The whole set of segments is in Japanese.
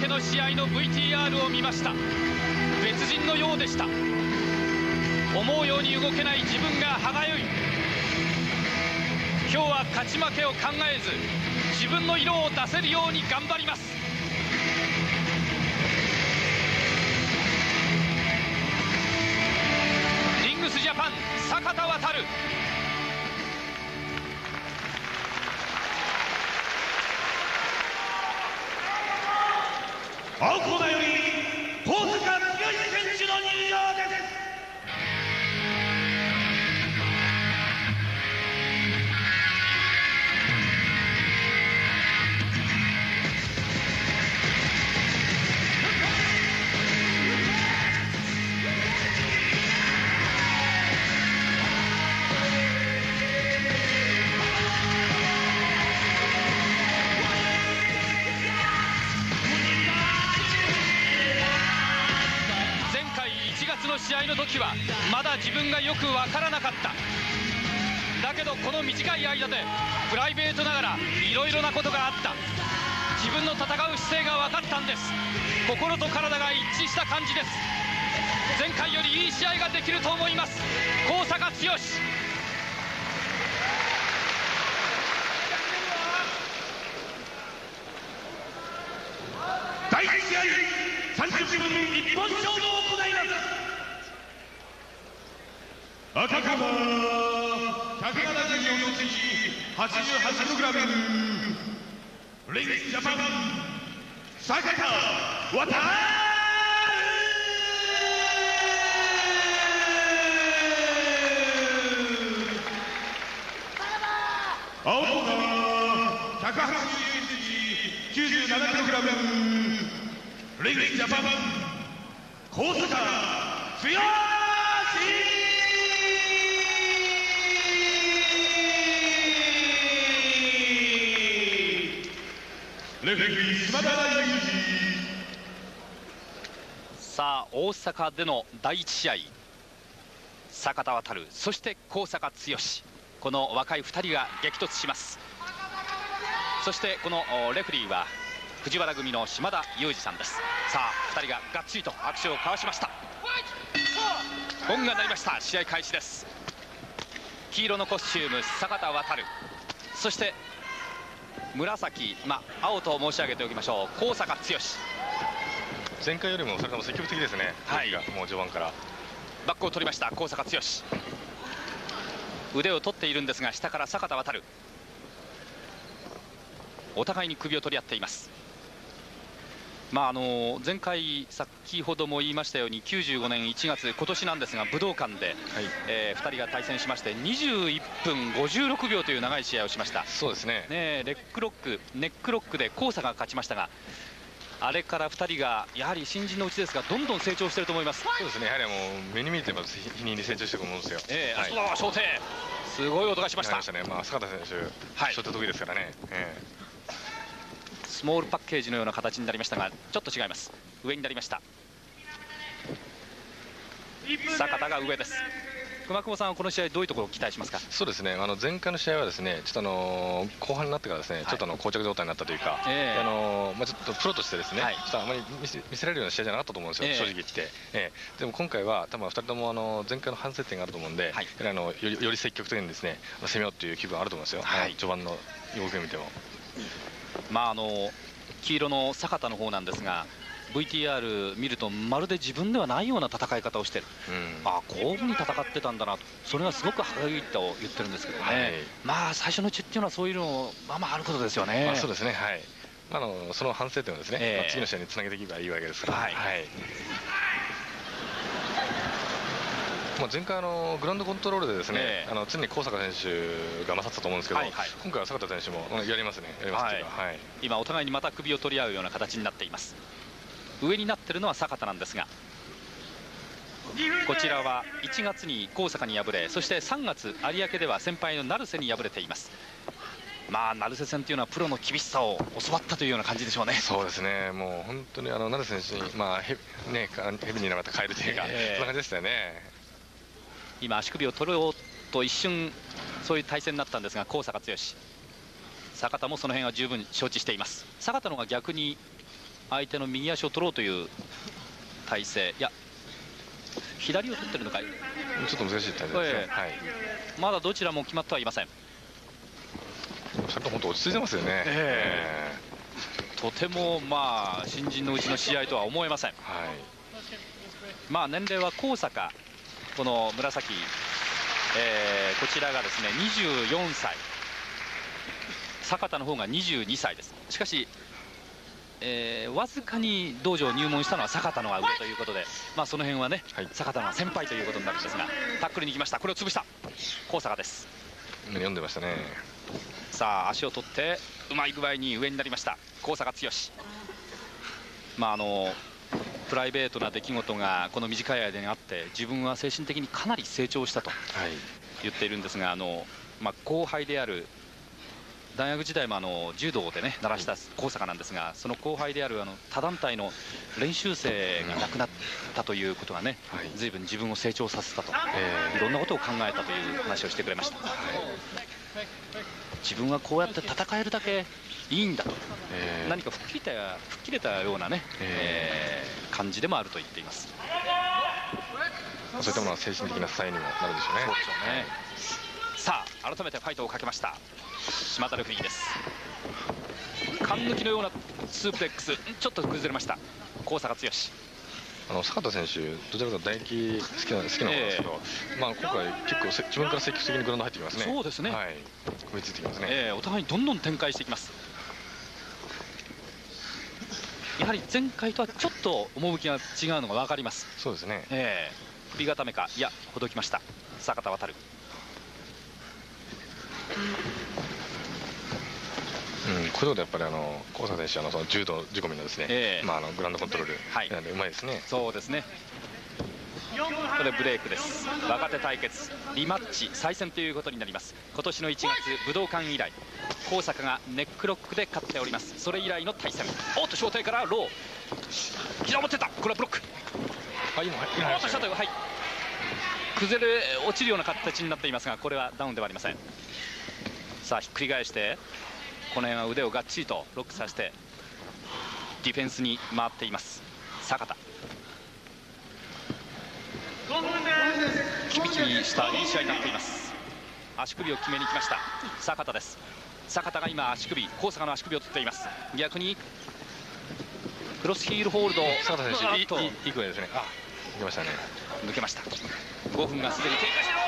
けの試合の VTR を見ました。別人のようでした。思うように動けない自分が歯がゆい。今日は勝ち負けを考えず自分の色を出せるように頑張ります。リングスジャパン坂田渉。 青コーナーより高坂剛選手の入場です。 の試合の時はまだ自分がよく分からなかった。だけどこの短い間でプライベートながらいろいろなことがあった。自分の戦う姿勢が分かったんです。心と体が一致した感じです。前回よりいい試合ができると思います。高坂剛。 第1試合30分一本勝負を行います。赤コーナー 174cm 88kg レインジャパン坂田渉。青コーナー 181cm 97kg レインジャパン小坂剛。レフェリー島田大二。 さあ大阪での第1試合、坂田渉そして高坂剛、この若い2人が激突します。そしてこのレフェリーは藤原組の島田裕二さんです。さあ2人ががっちりと握手を交わしました。ゴングが鳴りました。試合開始です。黄色のコスチューム坂田渉、そして紫、青と申し上げておきましょう、高坂剛。 前回よりもそれとも積極的ですね。はい、もう序盤からバックを取りました高坂剛。腕を取っているんですが下から坂田渉。お互いに首を取り合っています。前回先ほども言いましたように95年1月、今年なんですが武道館で、2人が対戦しまして21分56秒という長い試合をしました。 そうですね。 ネックロックで高坂が勝ちましたが、あれから2人がやはり新人のうちですがどんどん成長していると思います。 そうですね。やはりもう目に見えてます日に日に成長していると思うんですよ。 小手すごい音がしました。 坂田選手、小手得意ですからね。 スモールパッケージのような形になりましたがちょっと違います。上になりました。坂田が上です。熊久保さんはこの試合どういうところを期待しますか。 そうですね、前回の試合はですね、ちょっと後半になってからですね、ちょっと膠着状態になったというか、ちょっとプロとしてですね、ちょっとあまり見せられるような試合じゃなかったと思うんですよ、正直言って。でも今回は多分2人とも前回の反省点があると思うんで、より積極的にですね攻めようという気分あると思いますよ。序盤の動きを見ても。 黄色の坂田の方なんですが VTR 見るとまるで自分ではないような戦い方をしてる、こういうふうに戦ってたんだなと、それがすごく歯がゆいと言ってるんですけどね、最初のうちっていうのはそういうのあることですよね。 そうですね、はい。その反省点をですね、次の試合につなげていけばいいわけですから。前回グラウンドコントロールでですね、常に高坂選手が勝ってたと思うんですけど、今回は坂田選手もやりますね。 今お互いにまた首を取り合うような形になっています。上になっているのは坂田なんですが、こちらは1月に高坂に敗れ、そして3月有明では先輩の成瀬に敗れています。成瀬戦というのはプロの厳しさを教わったというような感じでしょうね。 そうですね、もう本当に成瀬選手にヘビになったカエルというか、そんな感じでしたよね。 今足首を取ろうと一瞬そういう体勢になったんですが、高坂剛、坂田もその辺は十分承知しています。坂田の方が逆に相手の右足を取ろうという体勢、いや左を取ってるのか、 ちょっと難しい体勢ですね。はい、 まだどちらも決まってはいません。 2人とも本当落ち着いてますよね。 とてもまあ新人のうちの試合とは思えません。はい、まあ年齢は高坂、この紫、こちらがですね24歳、坂田の方が22歳です。しかし、わずかに道場入門したのは坂田のが上ということで、まあその辺はね、はい、坂田のが先輩ということになるんですが、タックルに行きました。これを潰した高坂です。 読んでましたね。 さあ足を取ってうまい具合に上になりました高坂剛。まあプライベートな出来事がこの短い間にあって、自分は精神的にかなり成長したと言っているんですが、まあ、後輩である大学時代も柔道でね鳴らした高坂なんですが、その後輩である他団体の練習生が亡くなったということがね、随分自分を成長させたと、いろんなことを考えたという話をしてくれました。自分はこうやって戦えるだけいいんだと、何か吹っ切れたようなね、感じでもあると言っています。 そういったものは精神的な支えにもなるでしょうね。 そうでしょうね。さあ改めてファイトをかけました島田ルフィです。勘抜きのようなスープレックス、ちょっと崩れました高坂剛。 坂田選手、どちらかというと唾液好きなんですけど、まあ今回結構自分から積極的にグラウンド入ってきますね。 そうですね。 はい。食いついてきますね。 お互いにどんどん展開していきます。やはり前回とはちょっと趣が違うのが分かります。 そうですね。 首固めか、いやほどきました坂田航。 これほどやっぱり高坂選手その柔道仕込みのですね、まあグラウンドコントロールなんでうまいですね。 そうですね。これブレイクです。若手対決リマッチ再戦ということになります。今年の1月武道館以来、高坂がネックロックで勝っております。それ以来の対戦。おっと小手からロー膝を持ってた。これはブロック。おっと下手、はい、崩れ落ちるような形になっていますが、これはダウンではありません。さあひっくり返してこの辺は腕をがっちりとロックさせてディフェンスに回っています坂田。きびきびしたいい試合になっています。足首を決めに行きました坂田です。坂田が今足首、高坂の足首を取っています。逆にクロスヒールホールド、 坂田選手いい具合ですね。抜けましたね。 抜けました。5分がすでに経過して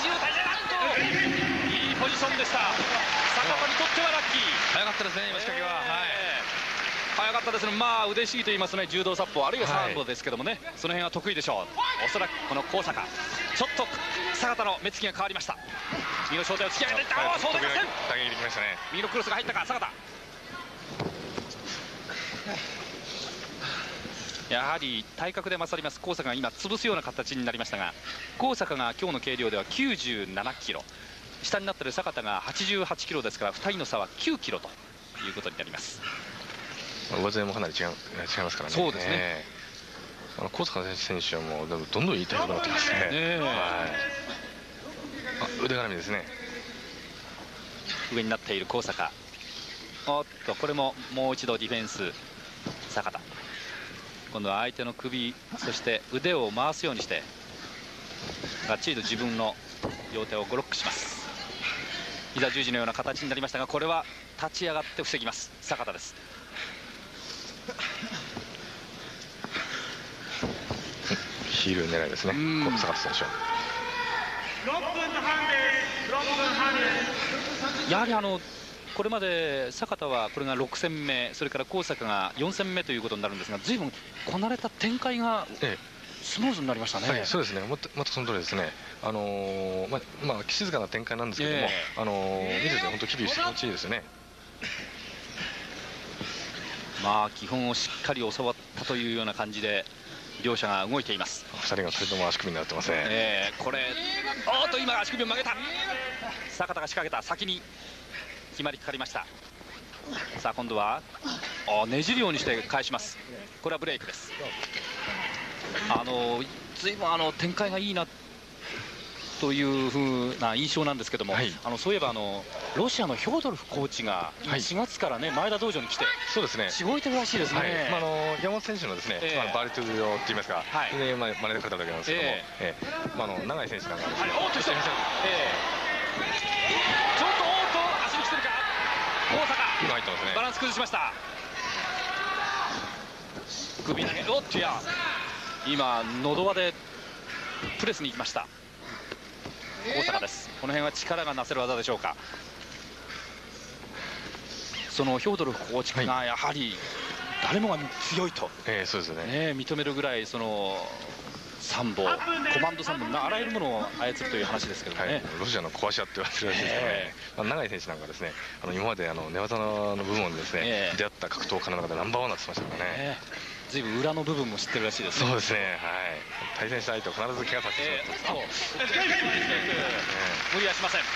いいポジションでした。坂田にとってはラッキー。 早かったですね、今仕掛けは。 早かったですね。まあ嬉しいと言いますね、柔道殺法あるいはサーブですけどもね、その辺は得意でしょう。おそらくこの高坂、ちょっと坂田の目つきが変わりました。右の小手を突き上げていった。そうでません。右のクロスが入ったか坂田。やはり体格で勝ります高坂が今潰すような形になりましたが、高坂が今日の計量では97キロ、下になっている坂田が88キロですから、2人の差は9キロということになります。 上背もかなり違いますからね。 そうですね。 高坂選手はもうどんどんいい体格になってますね。腕絡みですね。 上になっている高坂。おっとこれももう一度ディフェンス坂田。今度は相手の首、そして腕を回すようにしてがっちりと自分の両手をゴロックします。膝十字のような形になりましたが、これは立ち上がって防ぎます坂田です。 ヒール狙いですね、坂田選手は。 やはりこれまで坂田はこれが6戦目、それから高坂が4戦目ということになるんですが、随分こなれた展開がスムーズになりましたね。 そうですね、またその通りですね。静かな展開なんですけども、見てて本当気持ちいいですよね。 まあ基本をしっかり教わったというような感じで両者が動いています。 2人が2人とも足首になってますね。 これおっと今足首を曲げた坂田が仕掛けた。先に決まりかかりました。さあ今度はねじるようにして返します。これはブレイクです。随分展開がいいなという風な印象なんですけども、そういえばロシアのヒョードルフコーチが4月からね、前田道場に来て、 そうですね、 しごいてるらしいですね。 山本選手のですね、バリトゥーって言いますか、真似で書いただけなんですけども、永井選手なんかですね、 おっとして、ちょっと足に来てるか、大阪、 今入ってますね、 バランス崩しました。首投げ、おっとや、今、のど輪でプレスに行きました、大阪です。この辺は力がなせる技でしょうか。そのヒョードルフコーチがやはり誰もが強いと、 そうですね、 認めるぐらい、そのサンボ、コマンドサンボ、あらゆるものを操るという話ですけどね、 ロシアの壊し屋って言われてるらしいですけどね、永井選手なんかですね、今まで寝技の部門でですね、出会った格闘家の中でナンバーワンだって言ってましたからね。 ずいぶん裏の部分も知ってるらしいですね。 そうですね、対戦した相手を必ず怪我させてしまう、 無理はしません。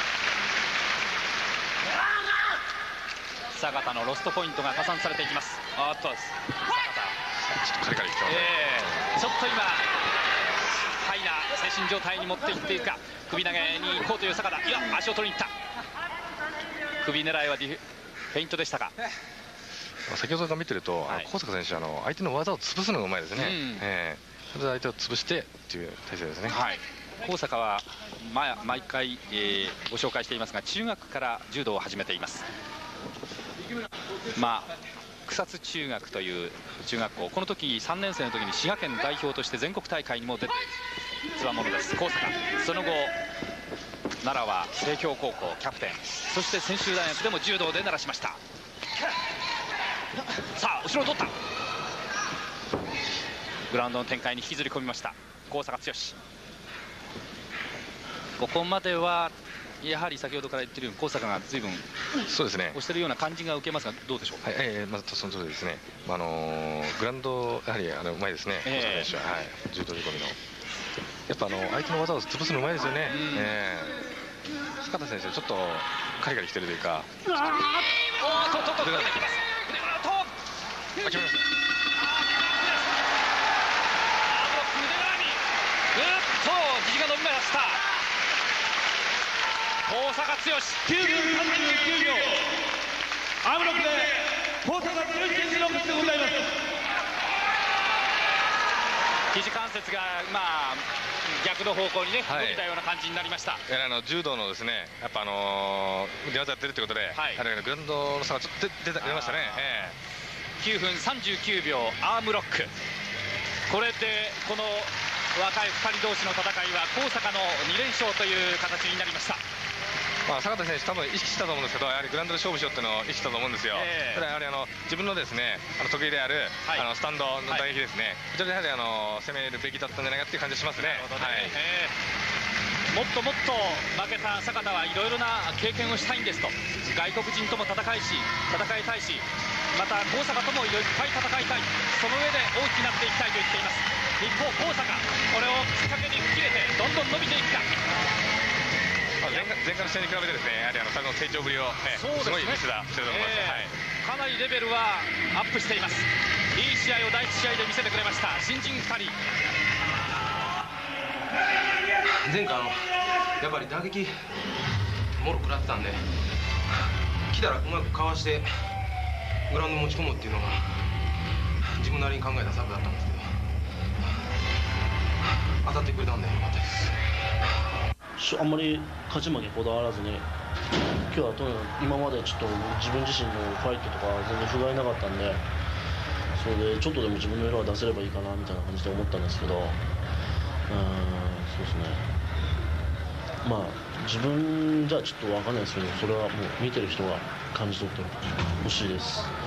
坂田のロストポイントが加算されていきます。坂田、ちょっとカリカリいってますね。 ちょっと今ハイな精神状態に持っていっているか、首投げに行こうという坂田、いや足を取りに行った。首狙いはフェイントでしたか。 先ほどから見てると、高坂選手は相手の技を潰すのがうまいですね。相手を潰してっていう体勢ですね。 高坂は毎回、ご紹介していますが、中学から柔道を始めています。草津中学という中学校、この時3年生の時に滋賀県代表として全国大会にも出ているつわものです、高坂。その後奈良は帝京高校キャプテン、そして専修大学でも柔道で鳴らしました。さあ後ろを取った、グラウンドの展開に引きずり込みました高坂剛。ここまではやはり先ほどから言っているように高坂が随分そうですね押しているような感じが受けますが、どうでしょうか。 まずその通りですね。グラウンドやはりうまいですね、高坂選手は。柔道仕込みのやっぱ相手の技を潰すのうまいですよね。坂田選手はちょっとカリカリ来てるというか、決めました。 肘が伸びました高坂剛。 9分39秒、アームロックで高坂剛選手の勝ちでございます。 肘関節が逆の方向にね伸びたような感じになりました。 柔道のですね、やっぱ出技やってるってことで、グラウンドの差がちょっと出ましたね。 9分39秒アームロック。これでこの若い2人同士の戦いは高坂の2連勝という形になりました。 坂田選手多分意識したと思うんですけど、やはりグラウンドで勝負しようっていうのを意識したと思うんですよ。ただやはり自分のですね得意であるスタンドの打撃ですね、こちらでやはり攻めるべきだったんじゃないかっていう感じがしますね。もっともっと負けた坂田はいろいろな経験をしたいんですと、外国人とも戦いたいし、また高坂ともいっぱい戦いたい、その上で大きくなっていきたいと言っています。一方高坂、これをきっかけに吹っ切れてどんどん伸びていくか。前回の試合に比べてですね、やはり2人の成長ぶりをすごい見せてると思います。 かなりレベルはアップしています。いい試合を第1試合で見せてくれました新人2人。 前回やっぱり打撃もろ食らってたんで、来たらうまくかわしてグラウンド持ち込むっていうのが自分なりに考えた策だったんですけど、当たってくれたんでよかったです。 あんまり勝ち負けこだわらずに、今日はとにかく今までちょっと自分自身のファイトとか全然不甲斐なかったんで、それでちょっとでも自分の色が出せればいいかなみたいな感じで思ったんですけど、そうですね、自分じゃちょっと分かんないですけど、それはもう見てる人が感じ取ってほしいです。